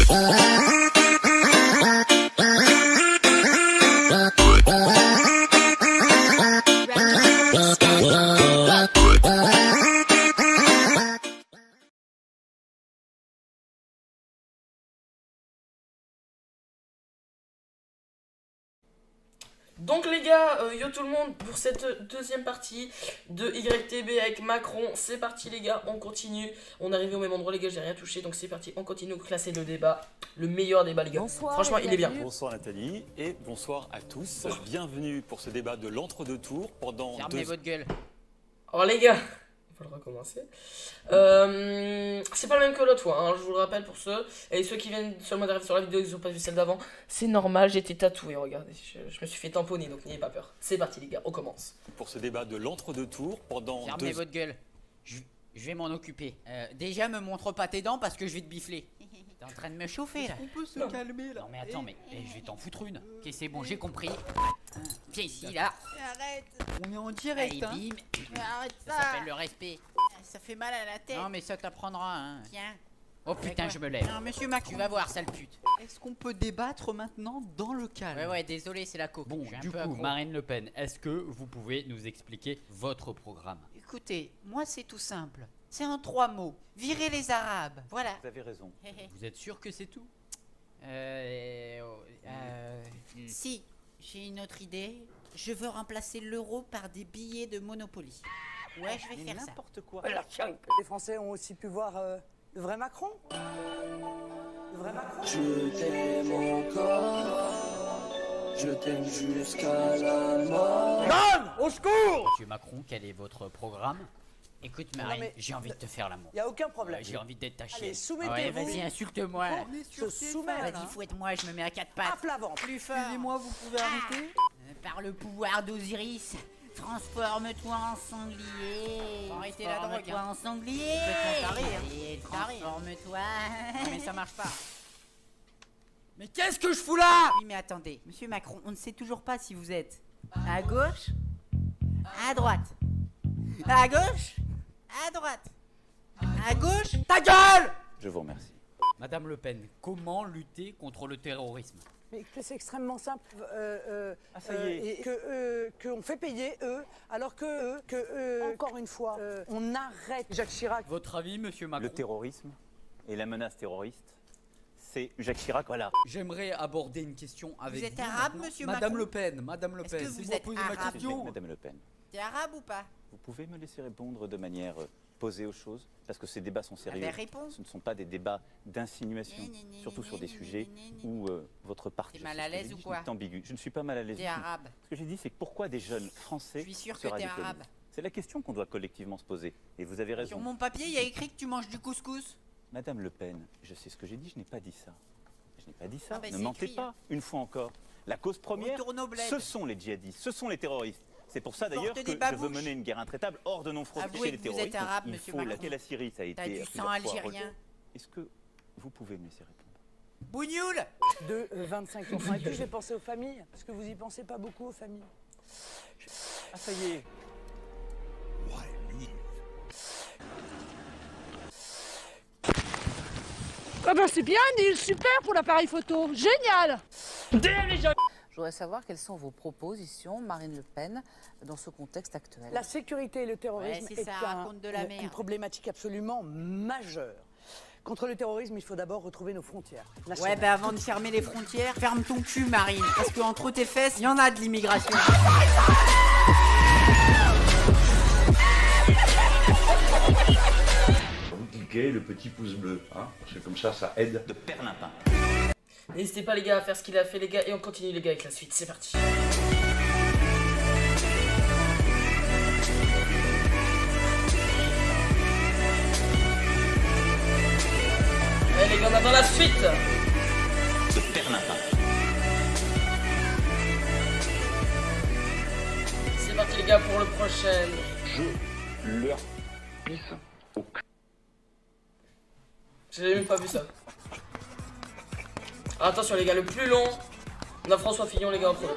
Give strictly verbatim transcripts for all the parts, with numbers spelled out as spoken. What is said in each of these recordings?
Donc les gars, euh, yo tout le monde pour cette deuxième partie de Y T B avec Macron. C'est parti les gars, on continue. On est arrivé au même endroit les gars, j'ai rien touché. Donc c'est parti, on continue, classer le débat. Le meilleur débat les gars. Bonsoir, franchement il est bien. Bonsoir Nathalie et bonsoir à tous. Bienvenue pour ce débat de l'entre-deux tours pendant Fermez deux... votre gueule. Alors les gars, il faut le recommencer. Euh, c'est pas le même que l'autre fois, hein, je vous le rappelle pour ceux. Et ceux qui viennent seulement d'arriver sur la vidéo, ils n'ont pas vu celle d'avant. C'est normal, j'étais tatoué, regardez. Je, je me suis fait tamponner, donc n'ayez pas peur. C'est parti les gars, on commence. Pour ce débat de l'entre-deux tours pendant Fermez deux... votre gueule. Je, je vais m'en occuper. Euh, déjà, me montre pas tes dents parce que je vais te bifler. T'es en train de me chauffer là. On peut se non. calmer là. Non mais attends, mais eh, je vais t'en foutre une. Ok, c'est bon, j'ai compris. Viens ici là. Arrête. On est en direct. Allez, hein. bim. Mais arrête Ça ça. s'appelle le respect. Ça fait mal à la tête. Non mais ça t'apprendra. Hein. Tiens. Oh putain, je me lève. Non, monsieur Macron. Tu vas voir, sale pute. Est-ce qu'on peut débattre maintenant dans le calme? Ouais ouais, désolé, c'est la coke. Bon, Je suis un du peu coup, accro. Marine Le Pen, est-ce que vous pouvez nous expliquer votre programme? Écoutez, moi c'est tout simple. C'est en trois mots. Virer les Arabes. Voilà. Vous avez raison. Vous êtes sûr que c'est tout? Euh, euh, Si, j'ai une autre idée. Je veux remplacer l'euro par des billets de Monopoly. Ouais, je vais Mais faire ça. n'importe quoi. Les Français ont aussi pu voir euh, le vrai Macron. Le vrai Macron. Je t'aime encore, je t'aime jusqu'à la mort. Monsieur Macron, quel est votre programme? écoute Non, Marine, mais- j'ai envie de te faire l'amour. Il n'y a aucun problème. Ouais, j'ai envie d'être ta Allez, chienne. soumettez-vous. Ouais, vas-y, insulte-moi. On est Se sur tes soumettre, fans, Vas-y, hein. fouette-moi, je me mets à quatre À pattes. plat ventre. Plus fort. Excusez-moi, vous pouvez arrêter? Euh, Par le pouvoir d'Osiris, transforme-toi en sanglier. Faut arrêter la drogue, Transforme-toi hein. en sanglier. Complètement taré, hein. Allez, Taré, hein. transforme-toi. Non, mais ça marche pas. Mais qu'est-ce que je fous là? Oui, mais attendez. Monsieur Macron, on ne sait toujours pas si vous êtes à gauche, à droite. À gauche, à droite. À gauche, ta gueule! Je vous remercie. Madame Le Pen, comment lutter contre le terrorisme? Mais écoutez, c'est extrêmement simple. Euh, euh, Ah, ça y est. euh, et que euh, qu'on fait payer eux, alors que eux, que eux, encore une fois, euh, on arrête Jacques Chirac. Votre avis, monsieur Macron? Le terrorisme et la menace terroriste, c'est Jacques Chirac, voilà. J'aimerais aborder une question avec vous. êtes arabe, maintenant. monsieur Madame Macron? Le Pen, Madame Le Est-ce Pen, que si vous vous êtes posez ma arabe? question. Madame Le Pen, T'es arabe ou pas? vous pouvez me laisser répondre de manière euh, posée aux choses, parce que ces débats sont sérieux. ben, réponds. Ce ne sont pas des débats d'insinuation, Ni, ni, ni, surtout ni, sur des ni, sujets ni, ni, ni. où euh, votre parti T'es mal à l'aise ou quoi? est ambigu. Je ne suis pas mal à l'aise. T'es du tout. arabe. Ce que j'ai dit, c'est que pourquoi des jeunes Français Je suis sûr se que t'es radicalisent. arabe. C'est la question qu'on doit collectivement se poser. Et vous avez Sur raison. mon papier, il y a écrit que tu manges du couscous. Madame Le Pen, je sais ce que j'ai dit, je n'ai pas dit ça. Je n'ai pas dit ça. Ah ben, ne c'est mentez écrit. pas, une fois encore. La cause première, Retourne au bled. ce sont les djihadistes, ce sont les terroristes. C'est pour ça Ils d'ailleurs portent que des je veux babouches. mener une guerre intraitable hors de nos frontières Avouez chez les que vous êtes terroristes. arabe, Il monsieur faut Macron. laquelle la Syrie, ça a été T'as du plusieurs sang fois algérien. relevé. Est-ce que vous pouvez me laisser répondre? Bougnoul! De euh, vingt-cinq pour cent. Et puis j'ai pensé aux familles, parce que vous y pensez pas beaucoup aux familles. Ah ça y est. Ah ben c'est bien Neil, super pour l'appareil photo, génial! Je voudrais savoir quelles sont vos propositions, Marine Le Pen, dans ce contexte actuel. La sécurité et le terrorisme Ouais, c'est est ça, un- raconte de la une- merde. une problématique absolument majeure. Contre le terrorisme, il faut d'abord retrouver nos frontières. Ouais, nationales. bah avant de fermer les frontières, ferme ton cul, Marine. Parce que entre tes fesses, il y en a de l'immigration. Vous cliquez le petit pouce bleu, hein, parce que comme ça, ça aide. De perlimpin. N'hésitez pas les gars à faire ce qu'il a fait les gars. Et on continue les gars avec la suite, c'est parti. Allez les gars, on va dans la suite. De perlimpin. C'est parti les gars pour le prochain. Je leur pisse au cul. J'ai même pas vu ça. Ah, attention les gars, le plus long. On a François Fillon les gars en premier.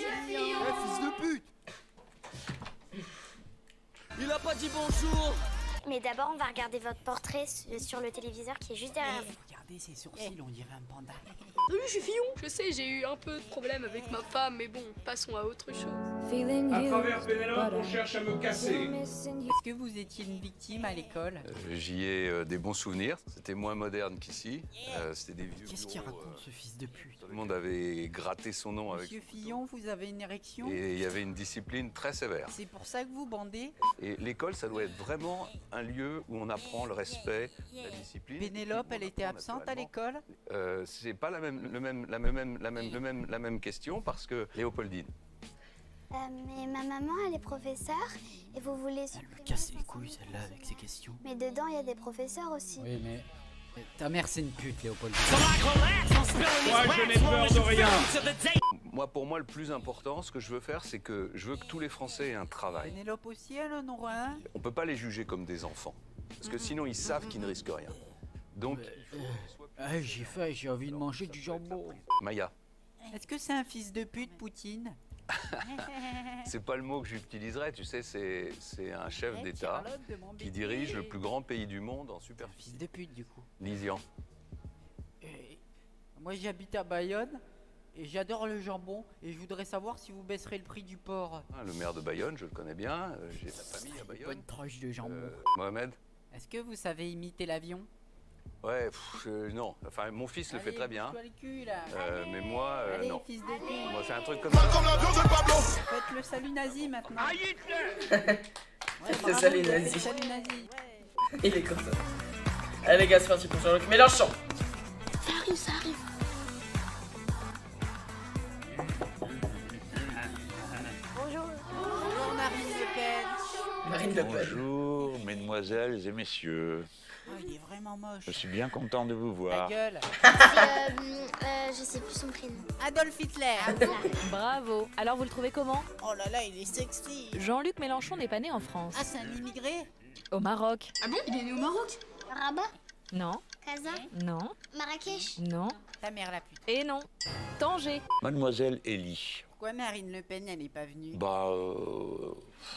fils de pute! Il a pas dit bonjour! Mais d'abord, on va regarder votre portrait sur le téléviseur qui est juste derrière vous. Regardez ses sourcils, on dirait un panda. Oui, je suis Fillon. Je sais, j'ai eu un peu de problème avec ma femme, mais bon, passons à autre chose. À travers Pénélope, on cherche à me casser. Est-ce que vous étiez une victime à l'école? euh, J'y ai euh, des bons souvenirs. C'était moins moderne qu'ici. Euh, C'était des vieux. Qu'est-ce qu'il bureaux, raconte euh, ce fils de pute? Tout le monde avait gratté son nom avec. Monsieur Fillon, vous avez une érection? Et il y avait une discipline très sévère. C'est pour ça que vous bandez? Et l'école, ça doit être vraiment un lieu où on apprend le respect, la discipline. Pénélope, elle était absente à l'école? euh, C'est pas la même, le même, la même, la même, le même, la même question parce que Léopoldine. Euh, mais ma maman, elle est professeure et vous voulez... Elle me casse les couilles celle-là avec ses questions. Mais dedans, il y a des professeurs aussi. Oui, mais ta mère c'est une pute, Léopold. Moi, je n'ai peur de rien. Moi, pour moi, le plus important, ce que je veux faire, c'est que je veux que tous les Français aient un travail. Pénélope aussi, elle en aura un? On peut pas les juger comme des enfants parce que sinon ils savent qu'ils ne risquent rien. Donc, Ah, j'ai faim, j'ai envie de manger du jambon. Maya, Est-ce que c'est un fils de pute, Poutine? c'est pas le mot que j'utiliserais, tu sais, c'est c'est un chef Eh, d'État Charlotte de mon qui bébé. dirige le plus grand pays du monde en superficie. Fils de pute, du coup. Lisian. Et moi, j'habite à Bayonne et j'adore le jambon. Et je voudrais savoir si vous baisserez le prix du porc. Ah, le maire de Bayonne, je le connais bien, euh, j'ai de la famille à Bayonne. Bonne tranche de jambon. Euh, Mohamed? Est-ce que vous savez imiter l'avion? Ouais, pff, euh, non, enfin mon fils le fait très bien. Allez, bouge-toi le cul, là. Euh, mais moi, euh, Allez, non. fils de pute. Moi, c'est un truc comme ça. Faites le salut nazi maintenant. C'est bravo, salut faites le nazi. Salut nazi. Il est comme ça. Allez les gars, c'est parti pour Jean-Luc Mélenchon. Ça arrive, ça arrive. Bonjour. Bonjour Marine Le Pen. Marine Le Pen. Bonjour, mesdemoiselles et messieurs. Oh, il est vraiment moche. Je suis bien content de vous Ta voir. gueule. Euh, euh, je sais plus son prénom. Adolf Hitler. Bravo. Alors vous le trouvez comment? Oh là là, il est sexy. Jean-Luc Mélenchon n'est pas né en France. Ah, c'est un immigré? Au Maroc. Ah bon? Il est né au Maroc? Rabat, Non. Casa, Non. Marrakech. Non. Ta mère la pute. Et non. Tanger. Mademoiselle Ellie. Pourquoi Marine Le Pen, elle n'est pas venue? Bah, euh...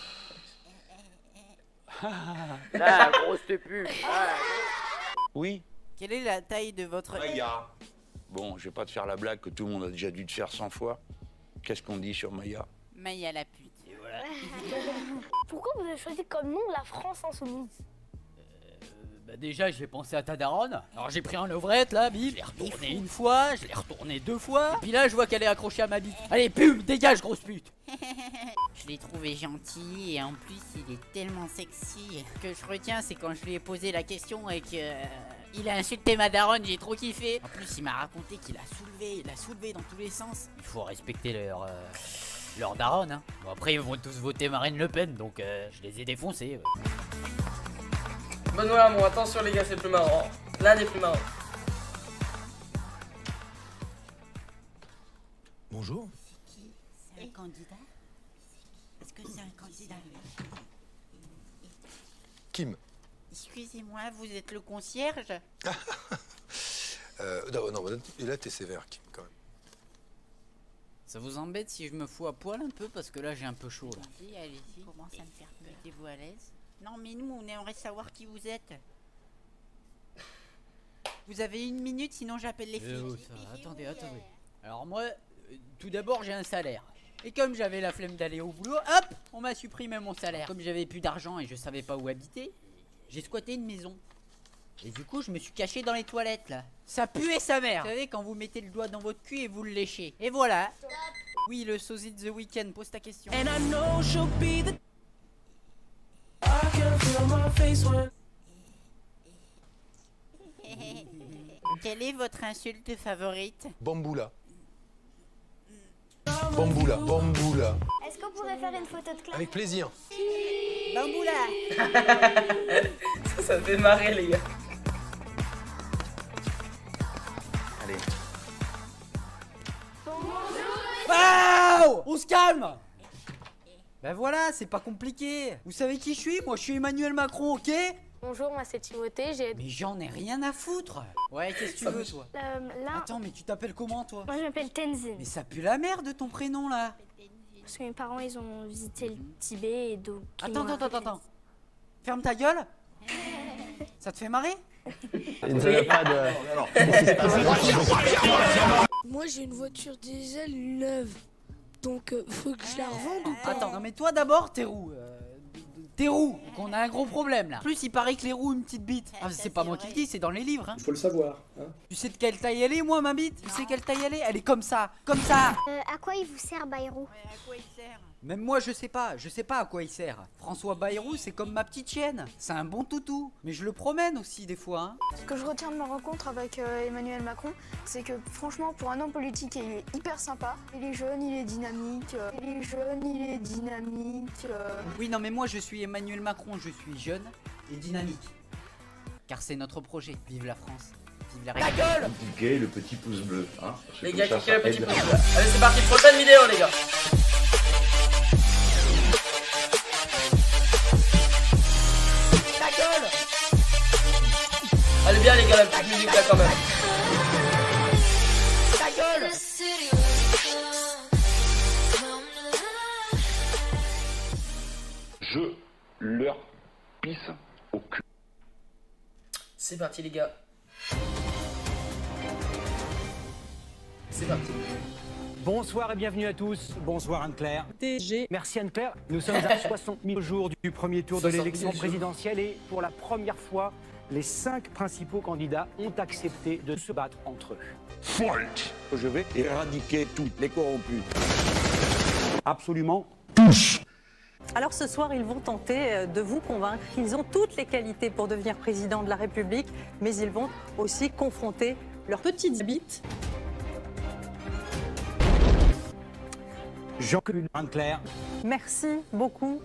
La grosse pute. Oui. Quelle est la taille de votre... Maya. Bon, je vais pas te faire la blague que tout le monde a déjà dû te faire cent fois. Qu'est-ce qu'on dit sur Maya? Maya la pute. Et voilà. Pourquoi vous avez choisi comme nom la France Insoumise? Bah déjà j'ai pensé à ta daronne. Alors j'ai pris un levrette là, bim, je l'ai retourné une fois, je l'ai retourné deux fois. Et puis là je vois qu'elle est accrochée à ma bite. Allez pum, dégage grosse pute. Je l'ai trouvé gentil et en plus il est tellement sexy. Ce que je retiens c'est quand je lui ai posé la question et que... euh, il a insulté ma daronne, j'ai trop kiffé. En plus il m'a raconté qu'il a soulevé, il a soulevé dans tous les sens. Il faut respecter leur... Euh, leur daronne hein. Bon après ils vont tous voter Marine Le Pen donc euh, je les ai défoncés. Ouais. Benoît Hamon, attention les gars, c'est le plus marrant. L'un des plus marrants. Bonjour. C'est un candidat? Est-ce que c'est un candidat? Kim. Excusez-moi, vous êtes le concierge? Euh, non, non, et là t'es sévère, Kim, quand même. Ça vous embête si je me fous à poil un peu parce que là j'ai un peu chaud là. Allez-y, allez-y. Comment ça me faire? Mettez-vous à l'aise. Non mais nous on aimerait savoir qui vous êtes. Vous avez une minute sinon j'appelle les Eh filles. oh, ça va. Attendez, attendez. Alors moi, euh, tout d'abord j'ai un salaire. Et comme j'avais la flemme d'aller au boulot, hop, on m'a supprimé mon salaire. Comme j'avais plus d'argent et je savais pas où habiter, j'ai squatté une maison. Et du coup je me suis caché dans les toilettes là. Ça puait sa mère. Vous savez quand vous mettez le doigt dans votre cul et vous le léchez. Et voilà. Oui, le sosie de The Weeknd, pose ta question. And I know she'll be the... I can feel my face when... Quelle est votre insulte favorite? Bamboula. Bamboula, bamboula. Est-ce qu'on pourrait faire une photo de classe? Avec plaisir. Bamboula. Ça, ça fait marrer les gars. Allez. Waouh! On se calme! Ben voilà, c'est pas compliqué. Vous savez qui je suis? Moi je suis Emmanuel Macron, ok? Bonjour, moi c'est Timothée, j'ai... Mais j'en ai rien à foutre. Ouais, qu'est-ce que tu veux toi? Euh, là... Attends, mais tu t'appelles comment toi? Moi je m'appelle Tenzin. Mais ça pue la merde ton prénom là. Parce que mes parents ils ont visité le Tibet et donc... Attends, attends, attends, attends. Ferme ta gueule. Ça te fait marrer? Il ne veut pas de... Moi j'ai une voiture diesel neuve, donc euh, faut que je la revende ou pas? Attends, non mais toi d'abord, tes roues. Euh, tes roues, qu'on a un gros problème là. En plus, il paraît que les roues ont une petite bite. Ah, c'est pas moi qui le dis, c'est dans les livres. Hein. Il faut le savoir. Hein. Tu sais de quelle taille elle est, moi, ma bite? Tu sais quelle taille elle est? Elle est comme ça, comme ça. Euh, à quoi il vous sert, Bayrou? À quoi il sert? Même moi, je sais pas, je sais pas à quoi il sert. François Bayrou, c'est comme ma petite chienne. C'est un bon toutou. Mais je le promène aussi des fois. Hein. Ce que je retiens de ma rencontre avec euh, Emmanuel Macron, c'est que franchement, pour un homme politique, il est hyper sympa. Il est jeune, il est dynamique. Euh, il est jeune, il est dynamique. Euh... Oui, non, mais moi, je suis Emmanuel Macron, je suis jeune et dynamique. Car c'est notre projet. Vive la France. Vive la République. Ta gueule! Cliquez le petit pouce bleu. Hein, les gars, cliquez le petit pouce bleu. Allez, c'est parti, prochaine vidéo, les gars. Allez bien les gars, la petite musique là quand même. Ta gueule! Je leur pisse au cul. C'est parti les gars. C'est parti. Bonsoir et bienvenue à tous. Bonsoir Anne-Claire. T G. Merci Anne-Claire. Nous sommes à soixante mille jours du premier tour de l'élection présidentielle et pour la première fois, les cinq principaux candidats ont accepté de se battre entre eux. Fight! Je vais éradiquer tous les corrompus. Absolument. Alors ce soir, ils vont tenter de vous convaincre qu'ils ont toutes les qualités pour devenir président de la République, mais ils vont aussi confronter leurs petites bites. Jean-Claude Anne-Claire. Merci beaucoup.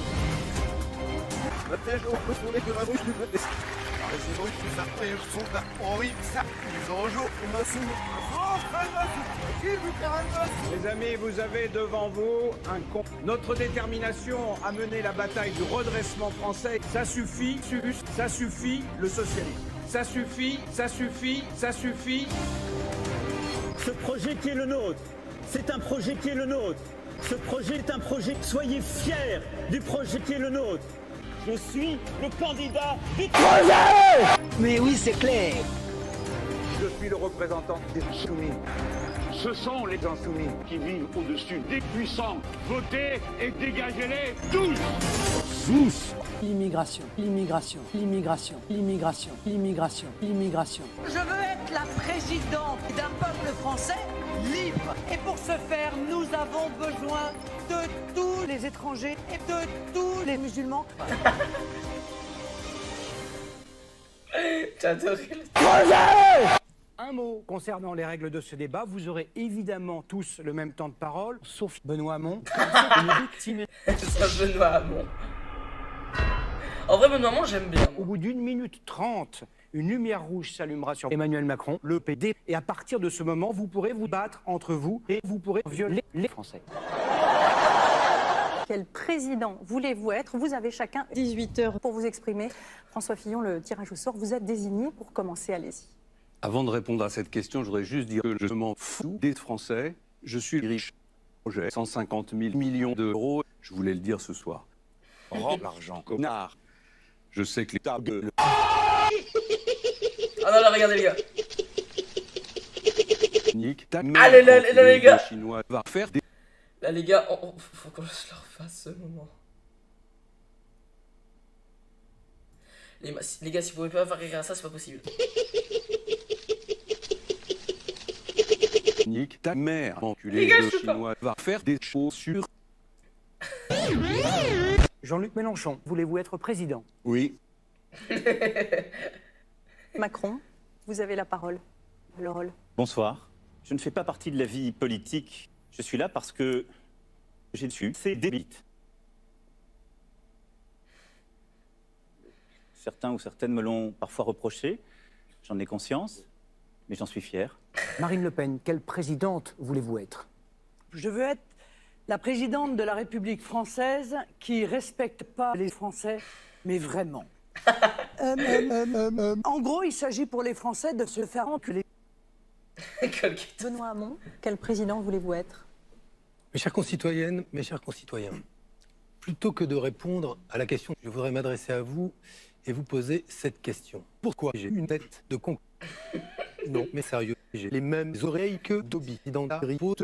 Les amis, vous avez devant vous un con. Notre détermination à mener la bataille du redressement français, ça suffit, ça suffit, le socialisme. Ça suffit, ça suffit, ça suffit. Ce projet qui est le nôtre, c'est un projet qui est le nôtre. Ce projet est un projet, soyez fiers du projet qui est le nôtre. Je suis le candidat du projet. Mais oui, c'est clair. Je suis le représentant des insoumis. Ce sont les insoumis qui vivent au-dessus des puissants. Votez et dégagez-les tous. Tous. L'immigration, l'immigration, l'immigration, l'immigration, l'immigration, l'immigration. Je veux être la présidente d'un peuple français libre. Et pour ce faire, nous avons besoin de tous les étrangers et de tous les musulmans. J'adore. Un mot concernant les règles de ce débat. Vous aurez évidemment tous le même temps de parole, sauf Benoît Hamon. Sauf Benoît Hamon. En vrai, Benoît Hamon, j'aime bien. Au bout d'une minute trente, une lumière rouge s'allumera sur Emmanuel Macron, le P D, et à partir de ce moment, vous pourrez vous battre entre vous et vous pourrez violer les Français. Quel président voulez-vous être? Vous avez chacun dix-huit heures pour vous exprimer. François Fillon, le tirage au sort vous a désigné pour commencer. Allez-y. Avant de répondre à cette question, je voudrais juste dire que je m'en fous des Français. Je suis riche. J'ai cent cinquante mille millions d'euros. Je voulais le dire ce soir. Rends l'argent, connard. Je sais que l'État gueule. Ah non, là, regardez les gars. Nique ta Allez, là, là, là, les gars. Chinois va faire des... Là, les gars, on, on, faut qu'on se leur fasse ce moment. Les, les gars, si vous pouvez pas faire rire à ça, c'est pas possible. Nique ta mère, enculé de Chinois va faire des chaussures. Jean-Luc Mélenchon, voulez-vous être président? Oui. Macron, vous avez la parole. Le rôle. Bonsoir. Je ne fais pas partie de la vie politique. Je suis là parce que j'ai su, c'est débile. Certains ou certaines me l'ont parfois reproché. J'en ai conscience, mais j'en suis fier. Marine Le Pen, quelle présidente voulez-vous être? Je veux être la présidente de la République française qui respecte pas les Français, mais vraiment. euh, euh, euh, euh, en gros, il s'agit pour les Français de se faire enculer. Benoît Hamon, quel président voulez-vous être? Mes chères concitoyennes, mes chers concitoyens, plutôt que de répondre à la question, je voudrais m'adresser à vous et vous poser cette question. Pourquoi j'ai une tête de con? Non, mais sérieux, j'ai les mêmes oreilles que Dobby dans Harry Potter.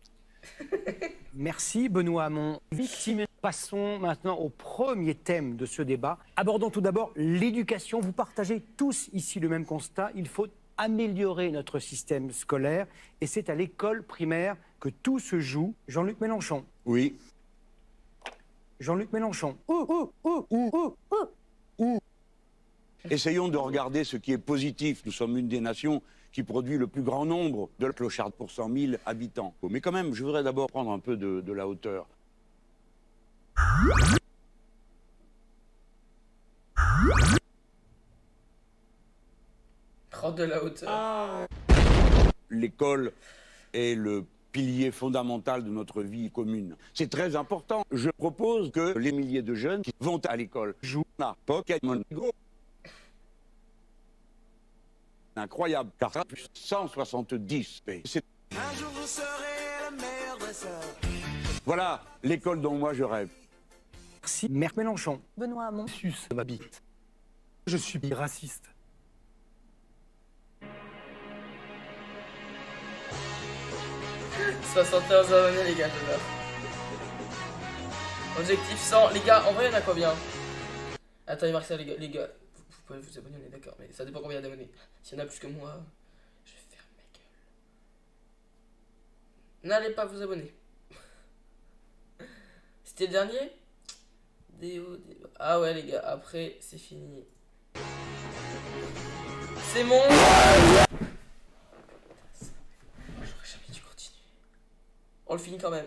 Merci Benoît Hamon. Victime. Passons maintenant au premier thème de ce débat. Abordons tout d'abord l'éducation. Vous partagez tous ici le même constat. Il faut améliorer notre système scolaire et c'est à l'école primaire que tout se joue. Jean-Luc Mélenchon. Oui. Jean-Luc Mélenchon. Oh, oh, oh, oh, oh, oh. Essayons de regarder ce qui est positif. Nous sommes une des nations qui produit le plus grand nombre de clochards pour cent mille habitants. Mais quand même, je voudrais d'abord prendre un peu de, de la hauteur. Prendre de la hauteur. L'école est le pilier fondamental de notre vie commune. C'est très important. Je propose que les milliers de jeunes qui vont à l'école jouent à Pokémon Go. Incroyable, car ça a plus cent soixante-dix p. Un jour vous serez le meilleur dresseur. Voilà l'école dont moi je rêve. Merci, Maire Mélenchon. Benoît Hamon. Suce ma bite. Je suis raciste. soixante et onze abonnés, les gars, je meurs. Objectif cent, les gars, en vrai, il y en a combien? Attends, il marque ça, les gars. Les gars, vous, vous pouvez vous abonner, on est d'accord, mais ça dépend combien d'abonnés. S'il y en a plus que moi, je vais faire ma gueule. N'allez pas vous abonner. C'était le dernier? Déo, déo. Ah ouais, les gars, après, c'est fini. C'est mon. J'aurais jamais dû continuer. On le finit quand même.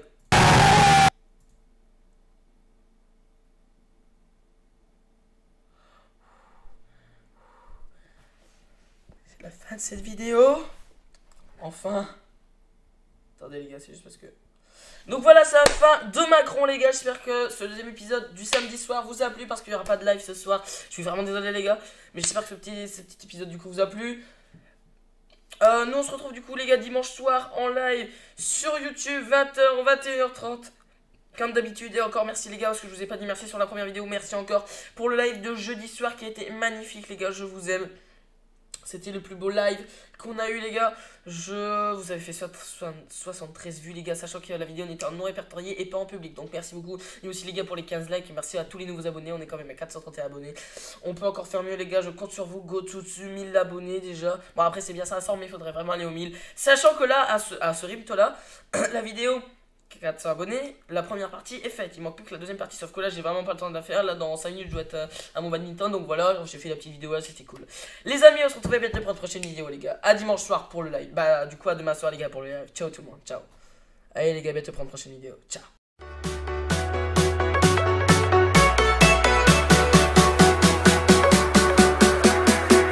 C'est la fin de cette vidéo. Enfin. Attendez les gars, c'est juste parce que... Donc voilà, c'est la fin de Macron les gars. J'espère que ce deuxième épisode du samedi soir vous a plu, parce qu'il n'y aura pas de live ce soir. Je suis vraiment désolé les gars, mais j'espère que ce petit, ce petit épisode du coup vous a plu. Euh, nous on se retrouve du coup les gars dimanche soir en live sur YouTube, vingt heures, vingt et une heures trente. Comme d'habitude, et encore merci les gars, parce que je vous ai pas dit merci sur la première vidéo. Merci encore pour le live de jeudi soir qui a été magnifique les gars, je vous aime. C'était le plus beau live qu'on a eu les gars. Je vous avez fait soixante-treize vues les gars, sachant que la vidéo n'était en non répertorié et pas en public. Donc merci beaucoup. Et aussi les gars pour les quinze likes. Et merci à tous les nouveaux abonnés. On est quand même à quatre cent trente et un abonnés. On peut encore faire mieux les gars. Je compte sur vous. Go tout dessus. mille abonnés déjà. Bon après c'est bien cinq cents mais il faudrait vraiment aller aux mille. Sachant que là, à ce, à ce rythme là, la vidéo... quatre cents abonnés, la première partie est faite. Il manque plus que la deuxième partie, sauf que là j'ai vraiment pas le temps de la faire. Là dans cinq minutes je dois être à, à mon badminton. Donc voilà, j'ai fait la petite vidéo là, c'était cool. Les amis, on se retrouve bientôt pour une prochaine vidéo les gars. À dimanche soir pour le live. Bah du coup à demain soir les gars pour le live. Ciao tout le monde, ciao. Allez les gars, bientôt pour une prochaine vidéo. Ciao.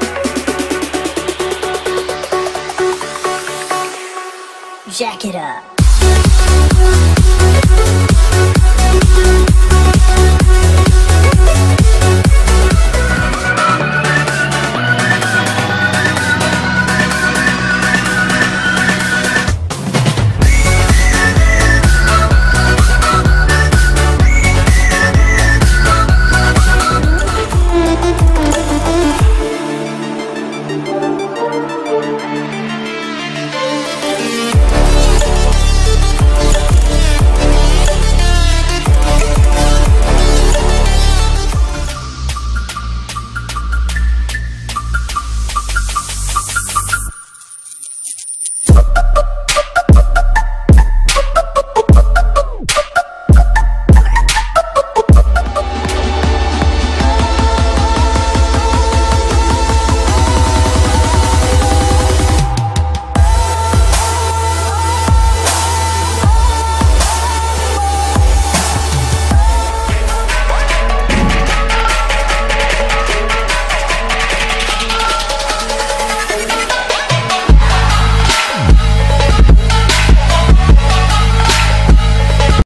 Jack it up.